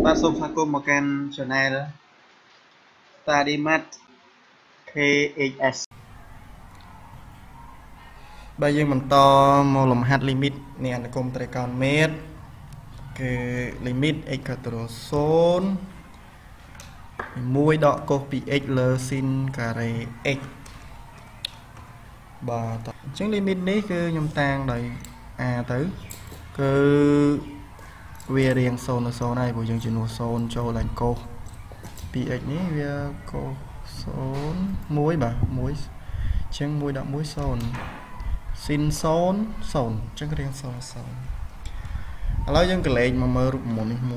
បាទសូមស្វាគមន៍មកកាន់ Channel Study Math KHS បាទយើងបន្តមកលំហាត់ limit នៃអនុគមត្រីកោណមេត្រគឺ limit x កន្ទុយ0 1 ដក cos 2x លើ sin ការ៉េ x បាទអញ្ចឹង limit នេះគឺខ្ញុំតាំងដោយ a ទៅគឺវារៀង0ទៅ0ហើយព្រោះយើងជំនួស0ចូលឡើង cos 2x នេះវា cos 0 1បាទ1អញ្ចឹង1ដក1 0 sin 0 0អញ្ចឹងរៀង0 0ឥឡូវយើងកលេចមកមើលរូបមន្តនេះ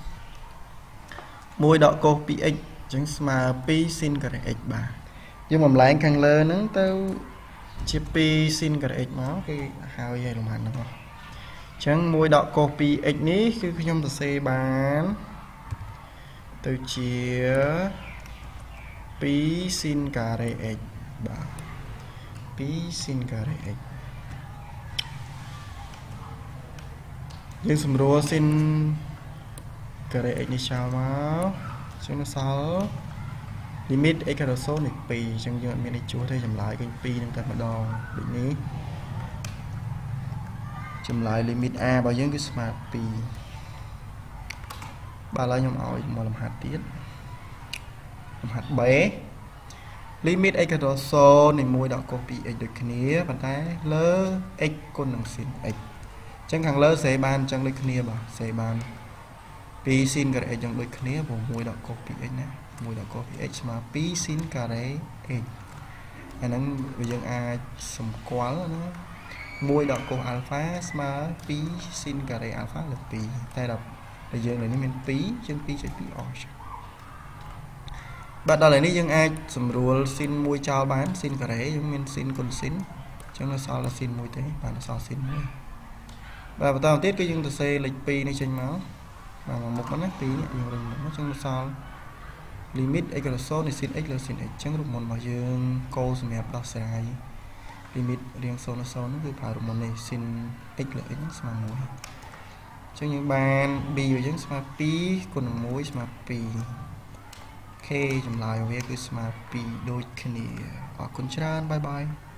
1ដក cos 2x អញ្ចឹងស្មើ2 sin ការ៉េ x បាទយើងបំលែងខាងលើហ្នឹងទៅជា2 sin ការ៉េ x មកគឺហើយឲ្យលំហាត់ហ្នឹងអញ្ចឹង1ដក cos 2x នេះគឺខ្ញុំសរសេរបានទៅជា2 sin ការ៉េ x បាទ2 sin ការ៉េ x យើងសម្រួល sin ការ៉េ x នេះចោលមកអញ្ចឹងសល់ limit x កន្ទុយ0នេះ2អញ្ចឹងយើងអត់មានអីជួសទេចម្លើយឃើញ2នឹងតែម្ដងដូចនេះចម្លើយ limit a របស់យើងគឺស្មើ2បាទឥឡូវខ្ញុំឲ្យមកលំហាត់ទៀតលំហាត់ b limit x កន្ទុយ0នៃ1ដក cos 2x ដូចគ្នាប៉ុន្តែលើ x គុណនឹង sin x អញ្ចឹងខាងលើសេបានអញ្ចឹងដូចគ្នាបាទសេបាន2 sin ការ៉េ x យ៉ាងដូចគ្នាព្រោះ1ដក cos 2x ណា1ដក cos 2x ស្មើ2 sin ការ៉េ x អាហ្នឹងយើងអាចសម្គាល់ណា1ដក cos alpha ស្មើ2 sin ការ៉េ alpha លើ2តែដល់យើងលើនេះមាន2ជាង 2.2 អស់បាទដល់ឥឡូវនេះយើងអាចសម្រួល sin 1ចោលបាន sin ការ៉េយើងមាន sin គុណ sin អញ្ចឹងនៅសល់តែ sin 1ទេបាទនៅសល់ sin 1បាទបន្តទៀតគឺយើងសរសេរលេខ2នេះចេញមកបាទមកមុខហ្នឹងណា2នេះយើងរុញមុខអញ្ចឹងនៅសល់ limit x កន្ទុយ0នៃ sin x លើ sin x អញ្ចឹងរូបមន្តរបស់យើងកូសម្រាប់ដោះស្រាយ limit រៀង0ទៅ0ហ្នឹងគឺប្រើរូបមន្តនេះ sin x លើ x ស្មើ1អញ្ចឹងយើងបាន b របស់យើងស្មើ2គុណនឹង1ស្មើ2 k ចម្លើយរបស់វាគឺស្មើ2ដូចគ្នាអរគុណច្រើនបាយបាយ